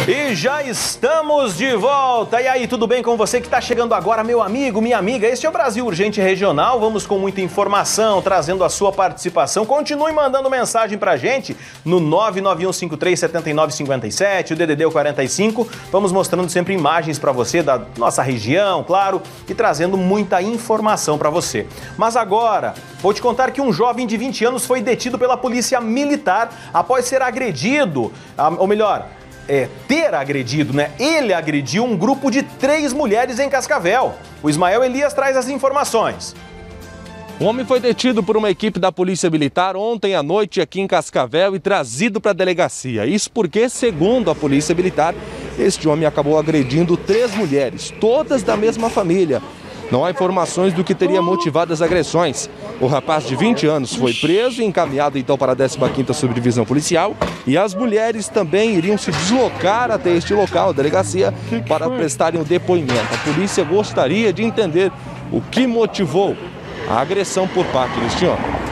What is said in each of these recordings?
E já estamos de volta. E aí, tudo bem com você que está chegando agora, meu amigo, minha amiga? Este é o Brasil Urgente Regional. Vamos com muita informação, trazendo a sua participação. Continue mandando mensagem pra gente no 991537957, o DDD é o 45. Vamos mostrando sempre imagens para você da nossa região, claro, e trazendo muita informação para você. Mas agora, vou te contar que um jovem de 20 anos foi detido pela polícia militar após ser agredido, ou melhor, ter agredido, né? Ele agrediu um grupo de 3 mulheres em Cascavel. O Ismael Elias traz as informações. O homem foi detido por uma equipe da Polícia Militar ontem à noite aqui em Cascavel e trazido para a delegacia. Isso porque, segundo a Polícia Militar, este homem acabou agredindo 3 mulheres, todas da mesma família. Não há informações do que teria motivado as agressões. O rapaz de 20 anos foi preso e encaminhado então para a 15ª Subdivisão Policial e as mulheres também iriam se deslocar até este local, a delegacia, para prestarem o depoimento. A polícia gostaria de entender o que motivou a agressão por parte deste homem.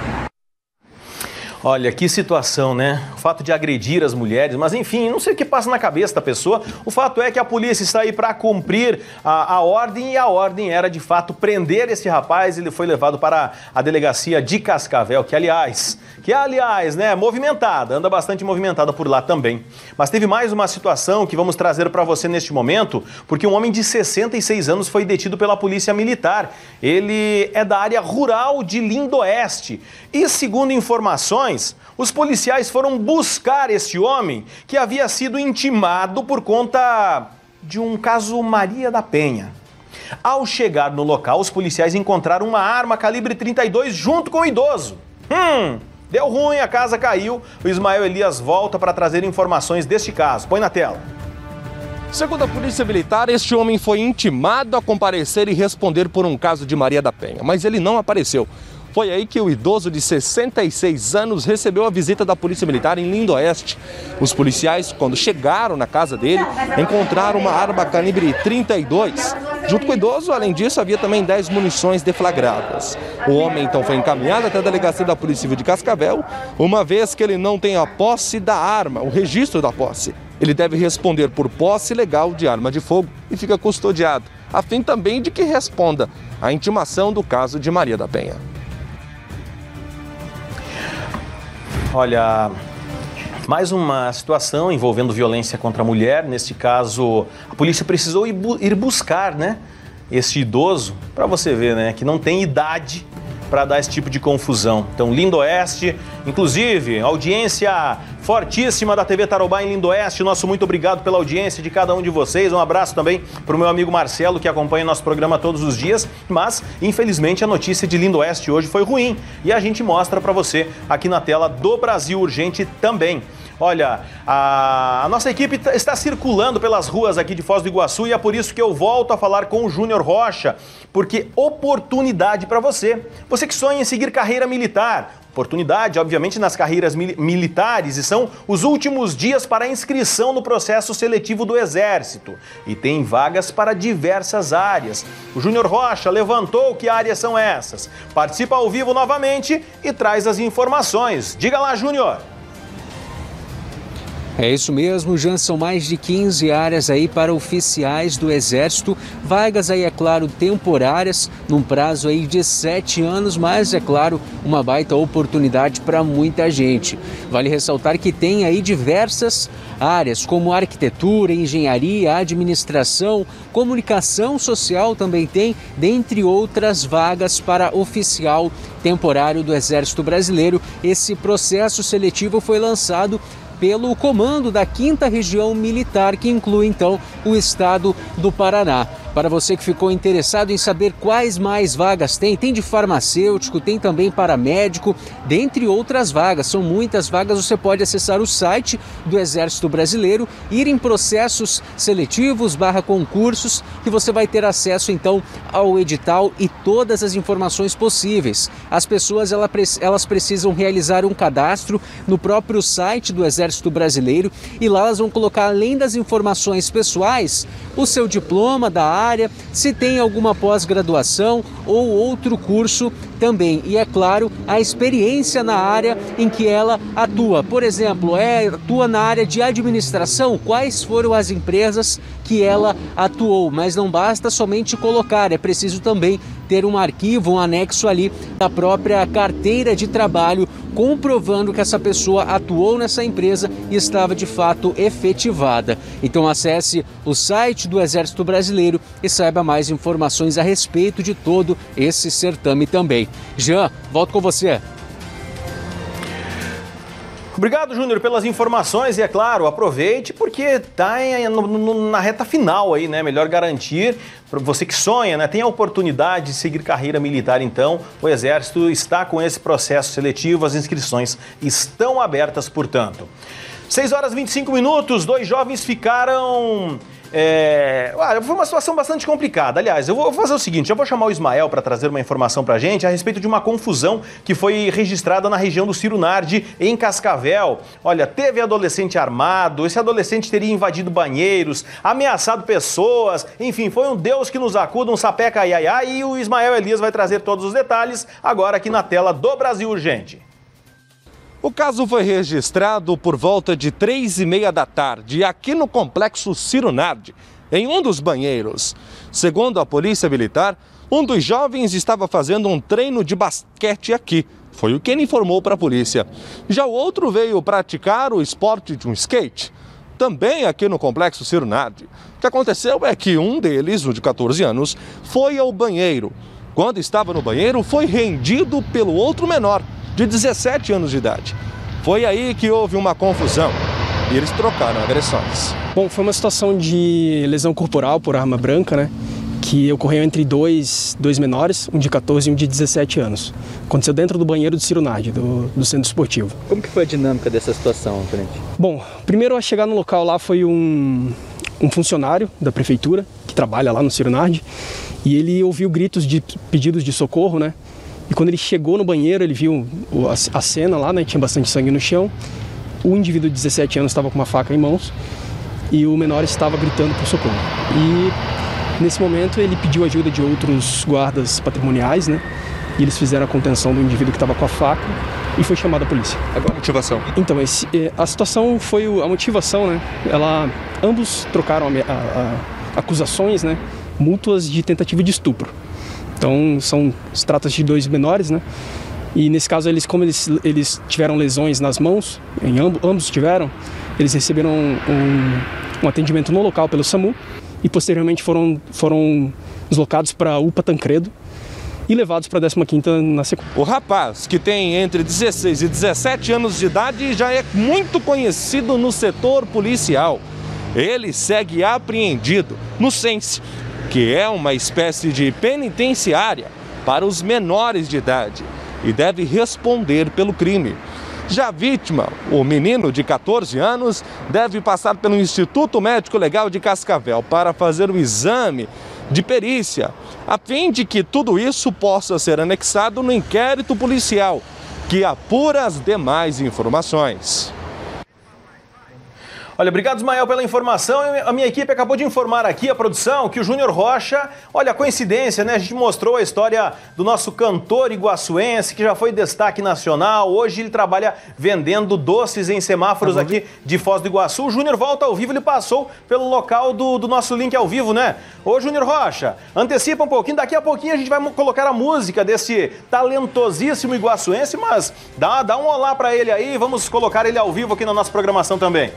Olha, que situação, né? O fato de agredir as mulheres, mas enfim, não sei o que passa na cabeça da pessoa. O fato é que a polícia está aí para cumprir a ordem e a ordem era, de fato, prender esse rapaz. Ele foi levado para a delegacia de Cascavel, que aliás, né, movimentada, anda bastante movimentada por lá também. Mas teve mais uma situação que vamos trazer para você neste momento, porque um homem de 66 anos foi detido pela polícia militar. Ele é da área rural de Lindoeste e, segundo informações, os policiais foram buscar esse homem que havia sido intimado por conta de um caso Maria da Penha. Ao chegar no local, os policiais encontraram uma arma calibre 32 junto com o idoso. Deu ruim, a casa caiu. O Ismael Elias volta para trazer informações deste caso. Põe na tela. Segundo a Polícia Militar, este homem foi intimado a comparecer e responder por um caso de Maria da Penha, mas ele não apareceu. Foi aí que o idoso de 66 anos recebeu a visita da Polícia Militar em Lindoeste. Os policiais, quando chegaram na casa dele, encontraram uma arma calibre 32. Junto com o idoso, além disso, havia também 10 munições deflagradas. O homem, então, foi encaminhado até a delegacia da Polícia Civil de Cascavel, uma vez que ele não tem a posse da arma, o registro da posse. Ele deve responder por posse ilegal de arma de fogo e fica custodiado, a fim também de que responda à intimação do caso de Maria da Penha. Olha, mais uma situação envolvendo violência contra a mulher. Neste caso, a polícia precisou ir buscar, né, esse idoso, para você ver, né, que não tem idade para dar esse tipo de confusão. Então, Lindoeste, inclusive, audiência fortíssima da TV Tarobá em Lindoeste. Nosso muito obrigado pela audiência de cada um de vocês. Um abraço também para o meu amigo Marcelo, que acompanha nosso programa todos os dias. Mas, infelizmente, a notícia de Lindoeste hoje foi ruim. E a gente mostra para você aqui na tela do Brasil Urgente também. Olha, a nossa equipe está circulando pelas ruas aqui de Foz do Iguaçu e é por isso que eu volto a falar com o Júnior Rocha, porque oportunidade para você. Você que sonha em seguir carreira militar. Oportunidade, obviamente, nas carreiras militares e são os últimos dias para a inscrição no processo seletivo do Exército. E tem vagas para diversas áreas. O Júnior Rocha levantou que áreas são essas. Participa ao vivo novamente e traz as informações. Diga lá, Júnior. É isso mesmo, Jean, são mais de 15 áreas aí para oficiais do Exército, vagas aí, é claro, temporárias, num prazo aí de 7 anos, mas, é claro, uma baita oportunidade para muita gente. Vale ressaltar que tem aí diversas áreas, como arquitetura, engenharia, administração, comunicação social também tem, dentre outras vagas para oficial temporário do Exército Brasileiro. Esse processo seletivo foi lançado pelo comando da 5ª Região Militar, que inclui então o estado do Paraná. Para você que ficou interessado em saber quais mais vagas tem de farmacêutico, tem também paramédico, dentre outras vagas, são muitas vagas, você pode acessar o site do Exército Brasileiro, ir em processos seletivos /concursos, que você vai ter acesso então ao edital e todas as informações possíveis. As pessoas elas precisam realizar um cadastro no próprio site do Exército Brasileiro e lá elas vão colocar, além das informações pessoais, o seu diploma da área, se tem alguma pós-graduação ou outro curso também. E, é claro, a experiência na área em que ela atua. Por exemplo, atua na área de administração, quais foram as empresas que ela atuou. Mas não basta somente colocar, é preciso também ter um arquivo, um anexo ali da própria carteira de trabalho, comprovando que essa pessoa atuou nessa empresa e estava de fato efetivada. Então acesse o site do Exército Brasileiro e saiba mais informações a respeito de todo esse certame também. Jean, volto com você. Obrigado, Júnior, pelas informações e, é claro, aproveite porque está na reta final aí, né? Melhor garantir, para você que sonha, né? Tem a oportunidade de seguir carreira militar, então o Exército está com esse processo seletivo, as inscrições estão abertas, portanto. 6h25, 2 jovens ficaram... foi uma situação bastante complicada. Aliás, eu vou fazer o seguinte, eu vou chamar o Ismael para trazer uma informação para a gente a respeito de uma confusão que foi registrada na região do Ciro Nardi, em Cascavel. Olha, teve adolescente armado, esse adolescente teria invadido banheiros, ameaçado pessoas, enfim, foi um Deus que nos acuda, um sapeca ai ai ai, e o Ismael Elias vai trazer todos os detalhes agora aqui na tela do Brasil Urgente. O caso foi registrado por volta de 3h30 da tarde, aqui no complexo Ciro Nardi, em um dos banheiros. Segundo a Polícia Militar, um dos jovens estava fazendo um treino de basquete aqui. Foi o que ele informou para a polícia. Já o outro veio praticar o esporte de um skate, também aqui no complexo Ciro Nardi. O que aconteceu é que um deles, o de 14 anos, foi ao banheiro. Quando estava no banheiro, foi rendido pelo outro menor, de 17 anos de idade. Foi aí que houve uma confusão e eles trocaram agressões. Bom, foi uma situação de lesão corporal por arma branca, né? Que ocorreu entre dois menores, um de 14 e um de 17 anos. Aconteceu dentro do banheiro do Ciro Nardi, do centro esportivo. Como que foi a dinâmica dessa situação, tenente? Bom, primeiro a chegar no local lá foi um funcionário da prefeitura, que trabalha lá no Ciro Nardi, e ele ouviu gritos de pedidos de socorro, né? E quando ele chegou no banheiro, ele viu a cena lá, né? Tinha bastante sangue no chão. O indivíduo de 17 anos estava com uma faca em mãos e o menor estava gritando por socorro. E nesse momento ele pediu ajuda de outros guardas patrimoniais, né? E eles fizeram a contenção do indivíduo que estava com a faca e foi chamada a polícia. Agora a motivação? Então, a situação foi a motivação, né? Ambos trocaram acusações, né? Mútuas de tentativa de estupro. Então, se trata de dois menores, né? E nesse caso, como eles tiveram lesões nas mãos, ambos tiveram, eles receberam um atendimento no local pelo SAMU e posteriormente foram deslocados para a UPA Tancredo e levados para a 15ª na sequência. O rapaz, que tem entre 16 e 17 anos de idade, já é muito conhecido no setor policial. Ele segue apreendido no SENSE, que é uma espécie de penitenciária para os menores de idade e deve responder pelo crime. Já a vítima, o menino de 14 anos, deve passar pelo Instituto Médico Legal de Cascavel para fazer o exame de perícia, a fim de que tudo isso possa ser anexado no inquérito policial, que apura as demais informações. Olha, obrigado, Ismael, pela informação. A minha equipe acabou de informar aqui, a produção, que o Júnior Rocha, olha, coincidência, né? A gente mostrou a história do nosso cantor iguaçuense, que já foi destaque nacional. Hoje ele trabalha vendendo doces em semáforos aqui de Foz do Iguaçu. O Júnior volta ao vivo, ele passou pelo local do nosso link ao vivo, né? Ô, Júnior Rocha, antecipa um pouquinho. Daqui a pouquinho a gente vai colocar a música desse talentosíssimo iguaçuense, mas dá um olá pra ele aí. Vamos colocar ele ao vivo aqui na nossa programação também.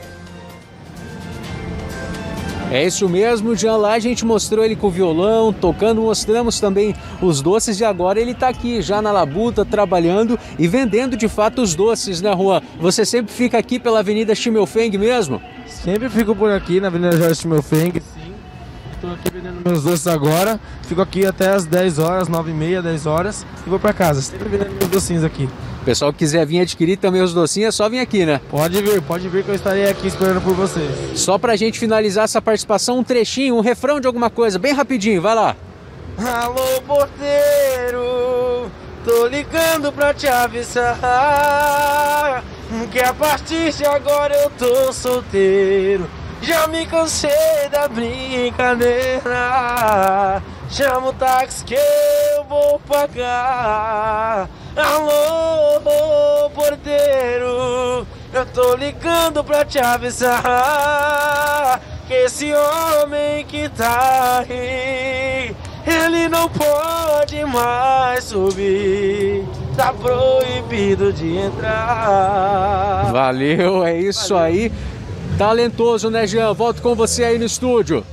É isso mesmo, Jean, lá a gente mostrou ele com o violão, tocando, mostramos também os doces e agora ele está aqui já na labuta, trabalhando e vendendo de fato os doces, né, Juan? Você sempre fica aqui pela Avenida Schimmelfeng mesmo? Sempre fico por aqui na Avenida Jorge Schimmelfeng, sim. Estou aqui vendendo meus doces agora, fico aqui até as 10 horas, 9h30, 10 horas e vou para casa, sempre vendendo meus docinhos aqui. O pessoal que quiser vir adquirir também os docinhos, é só vir aqui, né? Pode vir que eu estarei aqui esperando por vocês. Só pra gente finalizar essa participação, um trechinho, um refrão de alguma coisa, bem rapidinho, vai lá. Alô, porteiro, tô ligando pra te avisar que a partir de agora eu tô solteiro Já me cansei da brincadeira. Chama o táxi que eu vou pagar. Alô, porteiro, eu tô ligando pra te avisar que esse homem que tá aí, ele não pode mais subir. Tá proibido de entrar. Valeu, é isso aí. Talentoso, né, Jean? Volto com você aí no estúdio.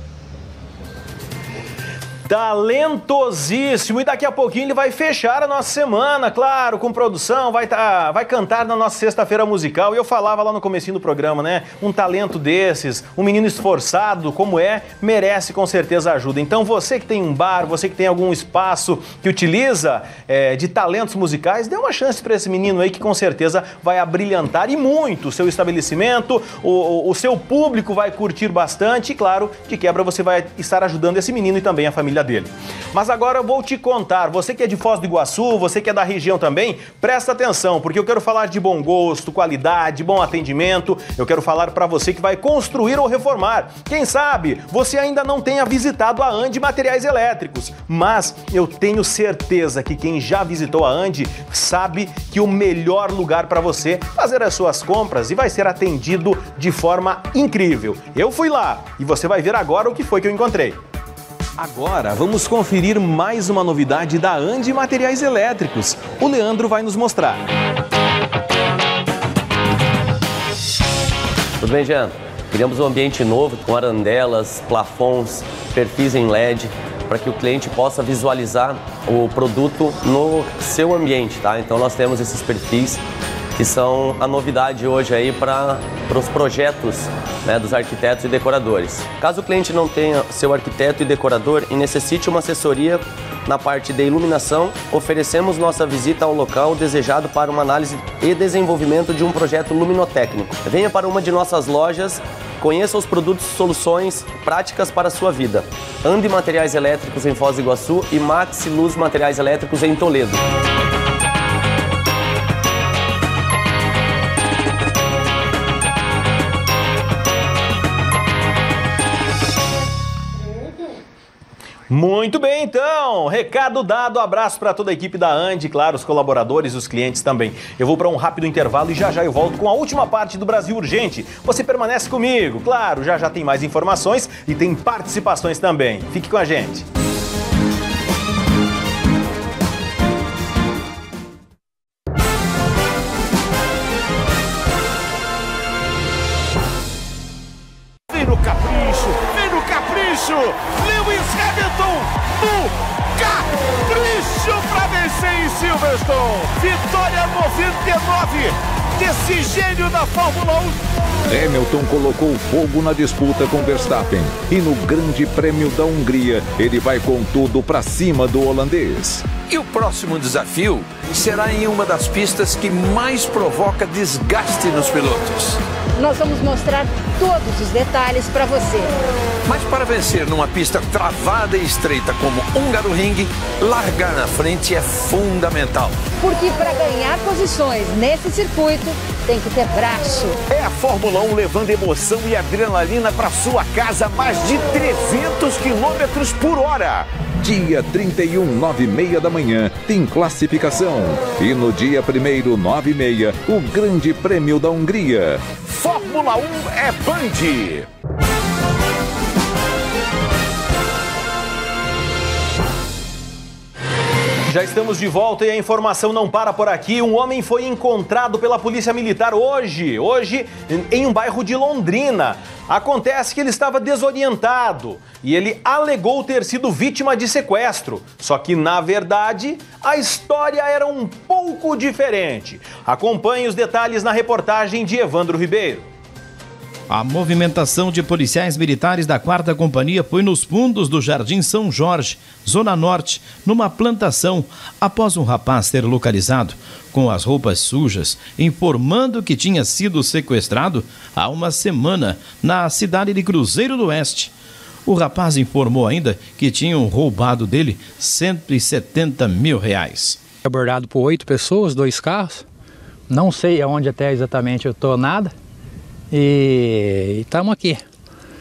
Talentosíssimo, e daqui a pouquinho ele vai fechar a nossa semana, claro, com produção, vai cantar na nossa sexta-feira musical. E eu falava lá no comecinho do programa, né? Um talento desses, um menino esforçado como merece com certeza ajuda. Então você que tem um bar, você que tem algum espaço que utiliza de talentos musicais, dê uma chance para esse menino aí que com certeza vai abrilhantar e muito o seu estabelecimento, o seu público vai curtir bastante e claro, de quebra você vai estar ajudando esse menino e também a família dele. Mas agora eu vou te contar, você que é de Foz do Iguaçu, você que é da região também, presta atenção, porque eu quero falar de bom gosto, qualidade, bom atendimento, eu quero falar para você que vai construir ou reformar. Quem sabe você ainda não tenha visitado a Andi Materiais Elétricos, mas eu tenho certeza que quem já visitou a Andi sabe que o melhor lugar para você fazer as suas compras e vai ser atendido de forma incrível. Eu fui lá e você vai ver agora o que foi que eu encontrei. Agora vamos conferir mais uma novidade da Andi Materiais Elétricos. O Leandro vai nos mostrar. Tudo bem, Jean? Criamos um ambiente novo com arandelas, plafons, perfis em LED, para que o cliente possa visualizar o produto no seu ambiente, tá? Então nós temos esses perfis que são a novidade hoje aí para os projetos, né, dos arquitetos e decoradores. Caso o cliente não tenha seu arquiteto e decorador e necessite uma assessoria na parte de iluminação, oferecemos nossa visita ao local desejado para uma análise e desenvolvimento de um projeto luminotécnico. Venha para uma de nossas lojas, conheça os produtos e soluções práticas para a sua vida. Andi Materiais Elétricos em Foz do Iguaçu e Maxi Luz Materiais Elétricos em Toledo. Muito bem, então, recado dado, abraço para toda a equipe da Andi, claro, os colaboradores, os clientes também. Eu vou para um rápido intervalo e já eu volto com a última parte do Brasil Urgente. Você permanece comigo, claro, já tem mais informações e tem participações também. Fique com a gente. Vem no capricho, vem no capricho! Lewis Hamilton no capricho para vencer em Silverstone. Vitória 99 desse gênio da Fórmula 1. Hamilton colocou fogo na disputa com Verstappen e no Grande Prêmio da Hungria ele vai com tudo para cima do holandês. E o próximo desafio será em uma das pistas que mais provoca desgaste nos pilotos. Nós vamos mostrar todos os detalhes para você. Mas para vencer numa pista travada e estreita como Hungaroring, largar na frente é fundamental. Porque para ganhar posições nesse circuito, tem que ter braço. É a Fórmula 1 levando emoção e adrenalina para sua casa a mais de 300 km por hora. Dia 31, 9h30 da manhã, tem classificação. E no dia 1º, 9h30, o Grande Prêmio da Hungria. Fórmula 1 é Band. Já estamos de volta e a informação não para por aqui. Um homem foi encontrado pela Polícia Militar hoje em um bairro de Londrina. Acontece que ele estava desorientado e ele alegou ter sido vítima de sequestro. Só que, na verdade, a história era um pouco diferente. Acompanhe os detalhes na reportagem de Evandro Ribeiro. A movimentação de policiais militares da 4ª Companhia foi nos fundos do Jardim São Jorge, Zona Norte, numa plantação, após um rapaz ser localizado com as roupas sujas, informando que tinha sido sequestrado há uma semana na cidade de Cruzeiro do Oeste. O rapaz informou ainda que tinham roubado dele R$170 mil. Abordado por 8 pessoas, 2 carros, não sei aonde até exatamente eu estou nada. E estamos aqui.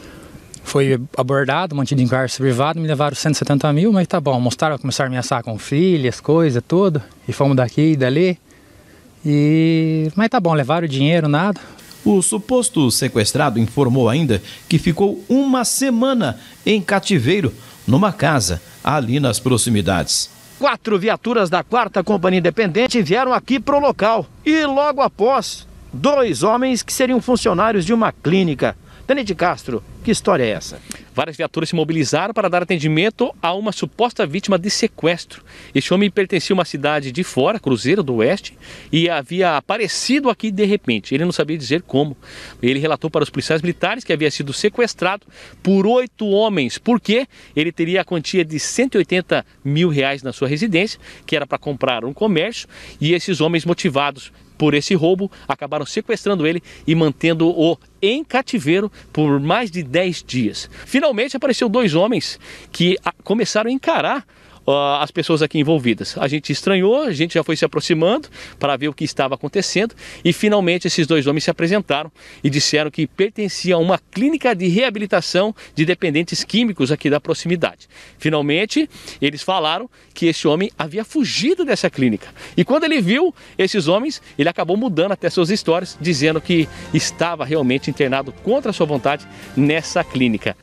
Fui abordado, mantido em cárcere privado, me levaram 170 mil, mas tá bom. Começaram a ameaçar com filhas, coisas, tudo. E fomos daqui e dali. Mas tá bom, levaram o dinheiro, nada. O suposto sequestrado informou ainda que ficou uma semana em cativeiro numa casa ali nas proximidades. 4 viaturas da 4ª Companhia Independente vieram aqui pro local. E logo após, 2 homens que seriam funcionários de uma clínica. Tenente Castro, que história é essa? Várias viaturas se mobilizaram para dar atendimento a uma suposta vítima de sequestro. Este homem pertencia a uma cidade de fora, Cruzeiro do Oeste, e havia aparecido aqui de repente. Ele não sabia dizer como. Ele relatou para os policiais militares que havia sido sequestrado por 8 homens, porque ele teria a quantia de 180 mil reais na sua residência, que era para comprar um comércio, e esses homens, motivados por esse roubo, acabaram sequestrando ele e mantendo-o em cativeiro por mais de 10 dias. Finalmente apareceu 2 homens que começaram a encarar as pessoas aqui envolvidas. A gente estranhou, a gente já foi se aproximando para ver o que estava acontecendo e finalmente esses 2 homens se apresentaram e disseram que pertenciam a uma clínica de reabilitação de dependentes químicos aqui da proximidade. Finalmente, eles falaram que esse homem havia fugido dessa clínica e quando ele viu esses homens, ele acabou mudando até suas histórias, dizendo que estava realmente internado contra a sua vontade nessa clínica.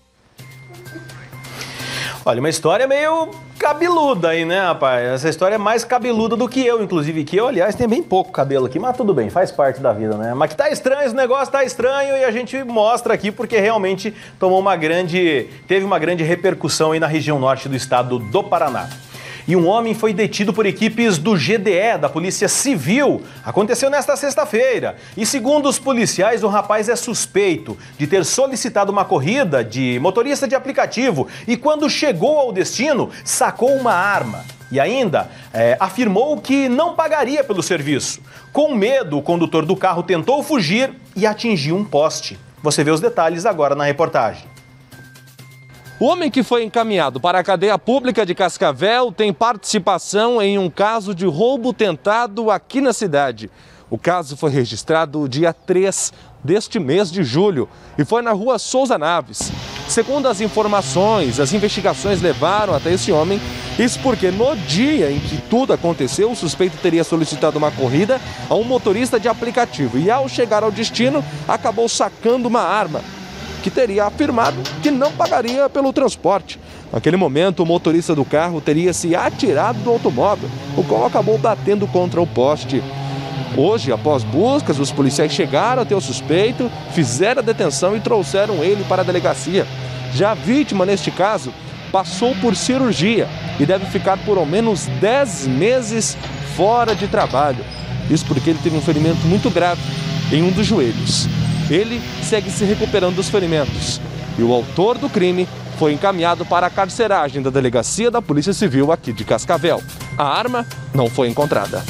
Olha, uma história meio cabeluda aí, né, rapaz? Essa história é mais cabeluda do que eu, inclusive. Que eu, aliás, tenho bem pouco cabelo aqui, mas tudo bem, faz parte da vida, né? Mas que tá estranho, esse negócio tá estranho e a gente mostra aqui porque realmente teve uma grande repercussão aí na região norte do estado do Paraná. E um homem foi detido por equipes do GDE, da Polícia Civil. Aconteceu nesta sexta-feira. E segundo os policiais, o rapaz é suspeito de ter solicitado uma corrida de motorista de aplicativo e quando chegou ao destino, sacou uma arma. E ainda afirmou que não pagaria pelo serviço. Com medo, o condutor do carro tentou fugir e atingiu um poste. Você vê os detalhes agora na reportagem. O homem que foi encaminhado para a cadeia pública de Cascavel tem participação em um caso de roubo tentado aqui na cidade. O caso foi registrado dia 3 deste mês de julho e foi na rua Souza Naves. Segundo as informações, as investigações levaram até esse homem, isso porque no dia em que tudo aconteceu, o suspeito teria solicitado uma corrida a um motorista de aplicativo e ao chegar ao destino, acabou sacando uma arma, que teria afirmado que não pagaria pelo transporte. Naquele momento, o motorista do carro teria se atirado do automóvel, o qual acabou batendo contra o poste. Hoje, após buscas, os policiais chegaram até o suspeito, fizeram a detenção e trouxeram ele para a delegacia. Já a vítima, neste caso, passou por cirurgia e deve ficar por ao menos 10 meses fora de trabalho. Isso porque ele teve um ferimento muito grave em um dos joelhos. Ele segue se recuperando dos ferimentos e o autor do crime foi encaminhado para a carceragem da Delegacia da Polícia Civil aqui de Cascavel. A arma não foi encontrada.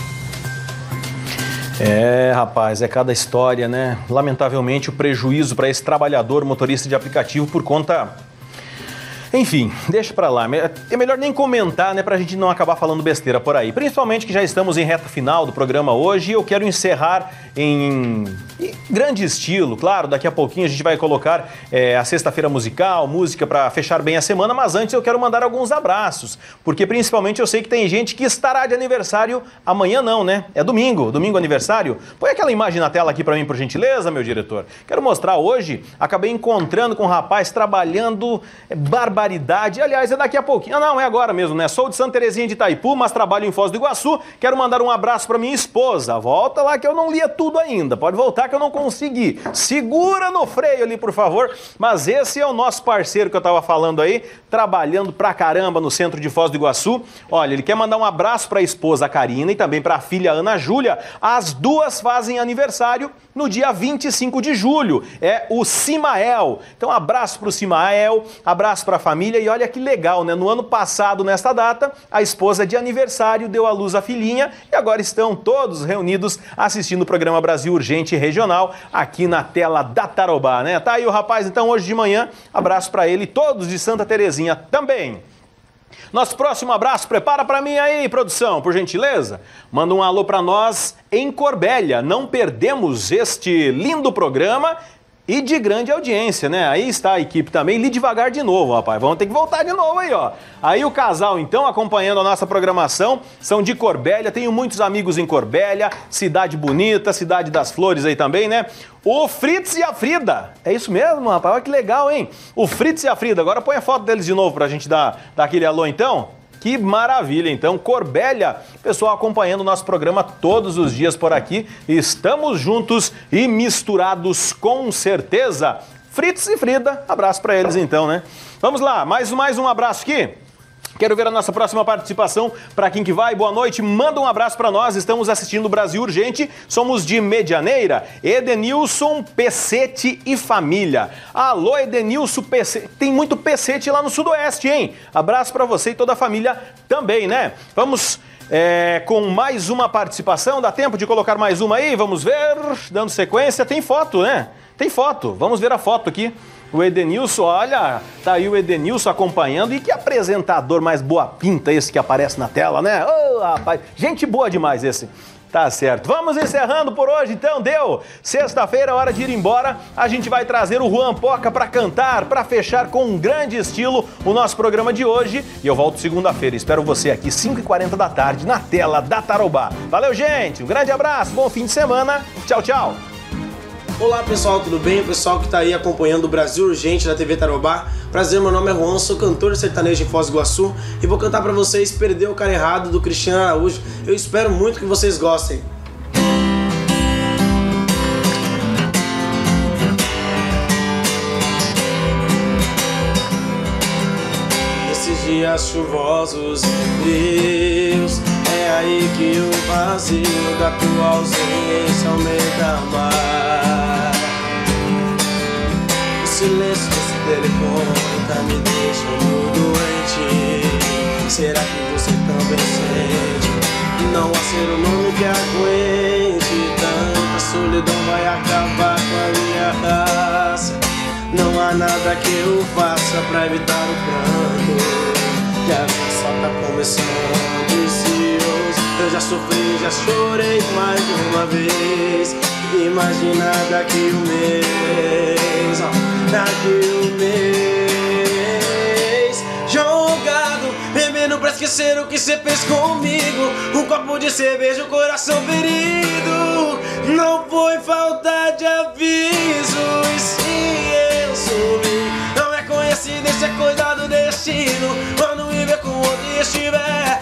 Rapaz, é cada história, né? Lamentavelmente, o prejuízo para esse trabalhador motorista de aplicativo por conta... Enfim, deixa pra lá. É melhor nem comentar, né, pra gente não acabar falando besteira por aí. Principalmente que já estamos em reta final do programa hoje e eu quero encerrar em grande estilo. Claro, daqui a pouquinho a gente vai colocar a sexta-feira musical, música pra fechar bem a semana, mas antes eu quero mandar alguns abraços, porque principalmente eu sei que tem gente que estará de aniversário amanhã não, né? É domingo aniversário. Põe aquela imagem na tela aqui pra mim, por gentileza, meu diretor. Quero mostrar hoje, acabei encontrando com um rapaz trabalhando barbaridade. Aliás, é daqui a pouquinho. Ah, não, é agora mesmo, né? Sou de Santa Terezinha de Itaipu, mas trabalho em Foz do Iguaçu. Quero mandar um abraço para minha esposa. Volta lá que eu não lia tudo ainda. Pode voltar que eu não consegui. Segura no freio ali, por favor. Mas esse é o nosso parceiro que eu tava falando aí, trabalhando pra caramba no centro de Foz do Iguaçu. Olha, ele quer mandar um abraço para a esposa a Karina e também para a filha Ana Júlia. As duas fazem aniversário no dia 25 de julho. É o Simael. Então, abraço pro Simael, abraço pra família e olha que legal, né? No ano passado, nesta data, a esposa de aniversário deu à luz a filhinha e agora estão todos reunidos assistindo o programa Brasil Urgente Regional aqui na tela da Tarobá, né? Tá aí o rapaz, então, hoje de manhã, abraço pra ele, todos de Santa Terezinha também. Nosso próximo abraço, prepara pra mim aí, produção, por gentileza. Manda um alô pra nós em Corbélia. Não perdemos este lindo programa e de grande audiência, né? Aí está a equipe também. Li devagar de novo, rapaz. Vamos ter que voltar de novo aí, ó. Aí o casal, então, acompanhando a nossa programação, são de Corbélia. Tenho muitos amigos em Corbélia, cidade bonita, cidade das flores aí também, né? O Fritz e a Frida. É isso mesmo, rapaz? Olha que legal, hein? O Fritz e a Frida. Agora põe a foto deles de novo pra gente dar aquele alô, então. Que maravilha, então, Corbélia, pessoal acompanhando o nosso programa todos os dias por aqui, estamos juntos e misturados com certeza. Fritz e Frida, abraço para eles então, né? Vamos lá, mais um abraço aqui. Quero ver a nossa próxima participação. Para quem que vai, boa noite, manda um abraço para nós. Estamos assistindo Brasil Urgente, somos de Medianeira. Edenilson, Pecete e família. Alô, Edenilson, Pecete. Tem muito Pecete lá no Sudoeste, hein? Abraço para você e toda a família também, né? Vamos com mais uma participação. Dá tempo de colocar mais uma aí? Vamos ver. Dando sequência. Tem foto, né? Tem foto. Vamos ver a foto aqui. O Edenilson, olha, tá aí o Edenilson acompanhando. E que apresentador mais boa pinta esse que aparece na tela, né? Ô, rapaz, gente boa demais esse. Tá certo. Vamos encerrando por hoje, então. Deu. Sexta-feira, hora de ir embora. A gente vai trazer o Juan Poca para cantar, para fechar com um grande estilo o nosso programa de hoje. E eu volto segunda-feira. Espero você aqui, 5h40 da tarde, na tela da Tarobá. Valeu, gente. Um grande abraço. Bom fim de semana. Tchau, tchau. Olá pessoal, tudo bem? O pessoal que está aí acompanhando o Brasil Urgente da TV Tarobá. Prazer, meu nome é Juan, sou cantor sertanejo em Foz do Iguaçu e vou cantar para vocês Perdeu o Cara Errado, do Cristiano Araújo. Eu espero muito que vocês gostem. Nesses dias chuvosos e frios, é aí que o vazio da tua ausência aumenta mais. O silêncio desse telefone tá me deixando doente. Será que você também sente? Não há ser humano que aguente tanta solidão, vai acabar com a minha raça. Não há nada que eu faça pra evitar o pranto, que a vida só tá começando. E se eu já sofri, já chorei mais de uma vez. Imagina daqui um mês, daqui um mês, jogado, bebendo pra esquecer o que cê fez comigo. Um copo de cerveja, o coração ferido. Não foi falta de aviso, e se eu sumi, não é coincidência, é coisa do destino. Quando me ver com outro e estiver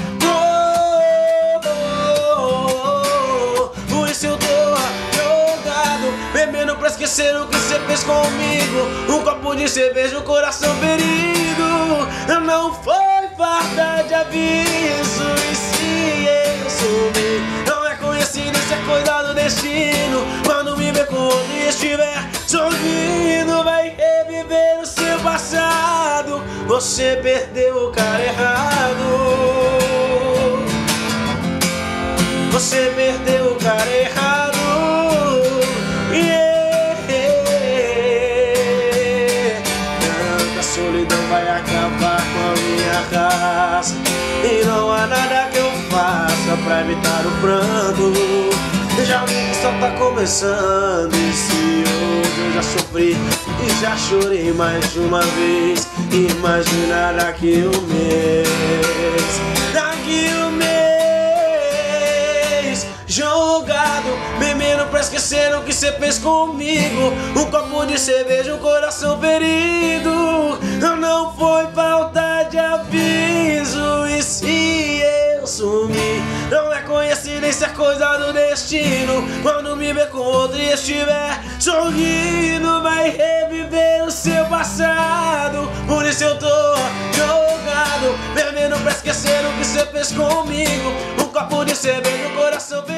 por isso eu tô jogado, bebendo pra esquecer o que cê fez comigo. Um copo de cerveja, o coração ferido. Não foi falta de aviso, e se eu sumi, não é coincidência, é coisa do destino. Quando me ver com outro e estiver sorrindo, vai reviver o seu passado. Você perdeu o cara errado. Você perdeu o cara errado. Tanta solidão vai acabar com a minha raça. E não há nada que eu faça pra evitar o pranto. Já vi que só tá começando. E se hoje eu já sofri e já chorei mais de uma vez, imagina daqui um mês, daqui um mês, jogado, bebendo pra esquecer o que cê fez comigo. Um copo de cerveja, um coração ferido. Não foi falta de aviso, e se eu sumi, não é coincidência, é coisa do destino. Quando me ver com outro e estiver sorrindo, vai reviver o seu passado. Por isso eu tô jogado, bebendo pra esquecer o que cê fez comigo. Um copo de cerveja, um coração ferido.